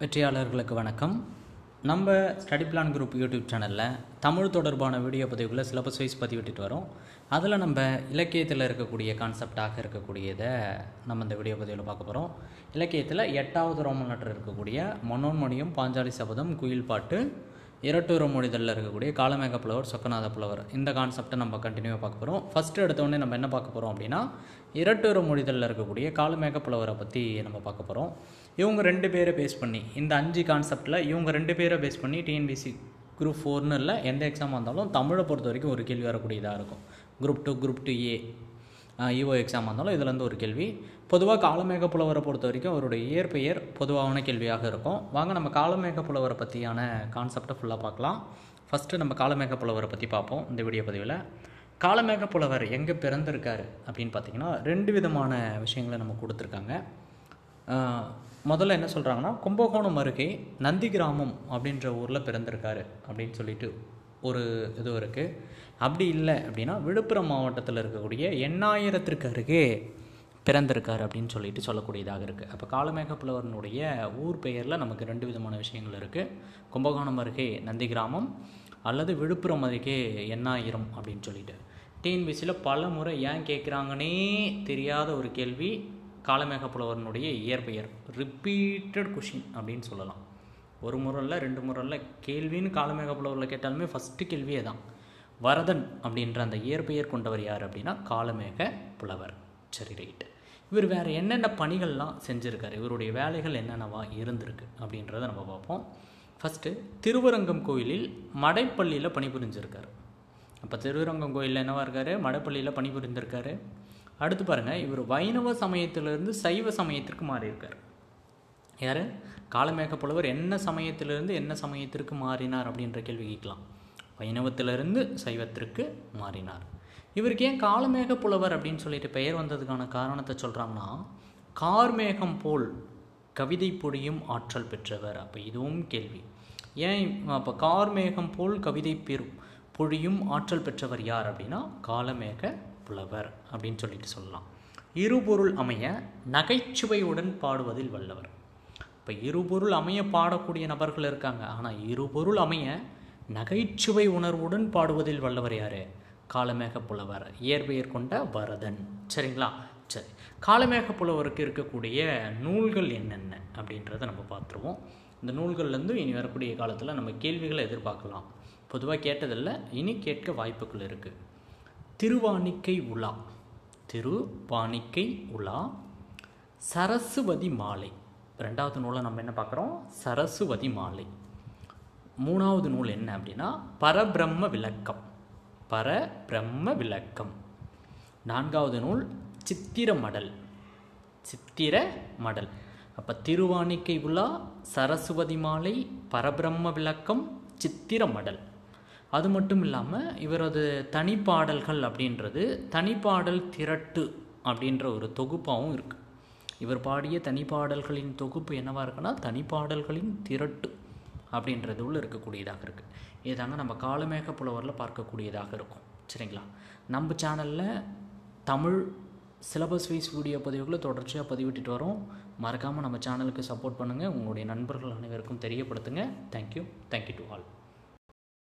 வெற்றியாளர்களுக்கு வணக்கம். நம்ம study plan group YouTube சேனலில் தமிழ் தொடர்பான வீடியோ பதிவுகளை சிலபஸ் வைஸ் பதிவிட்டுட்டு வரோம். அதில் நம்ம இலக்கியத்தில் இருக்கக்கூடிய கான்செப்டாக இருக்கக்கூடியதை நம்ம இந்த வீடியோ பதிவில் பார்க்க போகிறோம். இலக்கியத்தில் 8வது ரோமன் லெட்டர் இருக்கக்கூடிய மனோன்மணியம், பாஞ்சாலி சபதம், குயில் பாட்டு, இரட்டூர மொழிதலில் இருக்கக்கூடிய காலமேக புலவர், சொக்கநாத புலவர், இந்த கான்செப்டை நம்ம கண்டினியூவாக பார்க்க போகிறோம். ஃபஸ்ட்டு எடுத்தோடனே நம்ம என்ன பார்க்க போகிறோம் அப்படின்னா, இரட்டூர மொழிதலில் இருக்கக்கூடிய காலமேக புலவரை பற்றி நம்ம பார்க்க போகிறோம். இவங்க 2 பேரை பேஸ் பண்ணி, இந்த 5 கான்செப்டில் இவங்க 2 பேரை பேஸ் பண்ணி டிஎன்பிசி குரூப் 4ன்னு இல்லை, எந்த எக்ஸாமாக இருந்தாலும் தமிழை பொறுத்த வரைக்கும் ஒரு கேள்வி வரக்கூடியதாக இருக்கும். குரூப் 2A இஓ எக்ஸாமாக இருந்தாலும் இதுலேருந்து ஒரு கேள்வி. பொதுவாக காலமேக புலவரை பொறுத்த வரைக்கும் அவருடைய இயற்பெயர் பொதுவான கேள்வியாக இருக்கும். வாங்க நம்ம காலமேக புலவரை பற்றியான கான்செப்டை ஃபுல்லாக பார்க்கலாம். ஃபஸ்ட்டு நம்ம காலமேக புலவரை பற்றி பார்ப்போம் இந்த வீடியோ பதிவில். காலமேக புலவர் எங்கே பிறந்திருக்காரு அப்படின்னு பார்த்தீங்கன்னா, 2 விதமான விஷயங்களை நம்ம கொடுத்துருக்காங்க. முதல்ல என்ன சொல்கிறாங்கன்னா, கும்பகோணம் அருகே நந்தி கிராமம் அப்படின்ற ஊரில் பிறந்திருக்காரு அப்படின்னு சொல்லிட்டு ஒரு இது இருக்குது. அப்படி இல்லை அப்படின்னா விழுப்புரம் மாவட்டத்தில் இருக்கக்கூடிய எண்ணாயிரத்திற்கு அருகே பிறந்திருக்காரு அப்படின்னு சொல்லிட்டு சொல்லக்கூடியதாக இருக்குது. அப்போ காலமேக புலவரனுடைய ஊர் பெயரில் நமக்கு 2 விதமான விஷயங்கள் இருக்குது. கும்பகோணம் அருகே நந்தி கிராமம் அல்லது விழுப்புரம் அருகே எண்ணாயிரம் அப்படின்னு சொல்லிட்டு. டிஎன்பிசியில் பல முறை ஏன் கேட்குறாங்கன்னே தெரியாத ஒரு கேள்வி காலமேக புலவரனுடைய இயற்பெயர். ரிப்பீட்டட் கொஷின் அப்படின்னு சொல்லலாம். ஒரு முறை இல்லை, 2 முறை இல்லை, கேள்வின்னு காலமேக புலவரில் கேட்டாலுமே ஃபஸ்ட்டு கேள்வியே தான். வரதன் அப்படின்ற அந்த இயற்பெயர் கொண்டவர் யார் அப்படின்னா காலமேக புலவர். சரி, ரைட்டு. இவர் வேறு என்னென்ன பணிகள்லாம் செஞ்சுருக்காரு, இவருடைய வேலைகள் என்னென்னவா இருந்திருக்கு அப்படின்றத நம்ம பார்ப்போம். ஃபஸ்ட்டு திருவரங்கம் கோயிலில் மடைப்பள்ளியில் பணிபுரிஞ்சிருக்காரு. அப்போ திருவரங்கம் கோயிலில் என்னவா இருக்கார், மடைப்பள்ளியில் பணிபுரிந்திருக்காரு. அடுத்து பாருங்கள், இவர் வைணவ சமயத்திலிருந்து சைவ சமயத்திற்கு மாறியிருக்கார். யார்? காலமேக புலவர் என்ன சமயத்திலிருந்து என்ன சமயத்திற்கு மாறினார் அப்படின்ற கேள்வி கேட்கலாம். வைணவத்திலிருந்து சைவத்திற்கு மாறினார். இவருக்கு ஏன் காலமேக புலவர் அப்படின்னு சொல்லிட்டு பெயர் வந்ததுக்கான காரணத்தை சொல்கிறாங்கன்னா, கார்மேகம் போல் கவிதை பொழியும் ஆற்றல் பெற்றவர். அப்போ இதுவும் கேள்வி. ஏன் அப்போ கார்மேகம் போல் கவிதை பொழியும் ஆற்றல் பெற்றவர் யார் அப்படின்னா காலமேக புலவர் அப்படின்னு சொல்லிட்டு சொல்லலாம். இருபொருள் அமைய நகைச்சுவையுடன் பாடுவதில் வல்லவர். இப்போ இருபொருள் அமைய பாடக்கூடிய நபர்கள் இருக்காங்க, ஆனால் இருபொருள் அமைய நகைச்சுவை உணர்வுடன் பாடுவதில் வல்லவர் யார்? காலமேக புலவர். இயற்பெயர் கொண்ட வரதன். சரிங்களா? சரி, காலமேக புலவருக்கு இருக்கக்கூடிய நூல்கள் என்னென்ன அப்படின்றத நம்ம பார்த்துருவோம். இந்த நூல்கள்லேருந்து இனி வரக்கூடிய காலத்தில் நம்ம கேள்விகளை எதிர்பார்க்கலாம். பொதுவாக கேட்டதில்லை, இனி கேட்க வாய்ப்புகள் இருக்குது. திருவாணிக்கை உலா, திருவாணிக்கை உலா, சரஸ்வதி மாலை. 2வது நூலை நம்ம என்ன பார்க்குறோம்? சரஸ்வதி மாலை. 3வது நூல் என்ன அப்படின்னா பரபிரம்ம விளக்கம். பரபிரம்ம விளக்கம். 4வது நூல் சித்திரமடல். சித்திரமடல். அப்போ திருவாணிக்கை உலா, சரஸ்வதி மாலை, பரபிரம்ம விளக்கம், சித்திரமடல். அது மட்டும் இல்லாமல் இவரது தனிப்பாடல்கள் அப்படின்றது தனிப்பாடல் திரட்டு அப்படின்ற ஒரு தொகுப்பாகவும் இருக்குது. இவர் பாடிய தனிப்பாடல்களின் தொகுப்பு என்னவாக இருக்குன்னா தனிப்பாடல்களின் திரட்டு அப்படின்றது உள்ள இருக்கக்கூடியதாக இருக்குது. இதுதாங்க நம்ம காலமேக புலவரில் பார்க்கக்கூடியதாக இருக்கும். சரிங்களா? நம்ம சேனலில் தமிழ் சிலபஸ் வைஸ் வீடியோ பதிவுகளை தொடர்ச்சியாக பதிவிட்டுட்டு வரோம். மறக்காமல் நம்ம சேனலுக்கு சப்போர்ட் பண்ணுங்கள். உங்களுடைய நண்பர்கள் அனைவருக்கும் தெரியப்படுத்துங்க. Thank you to all.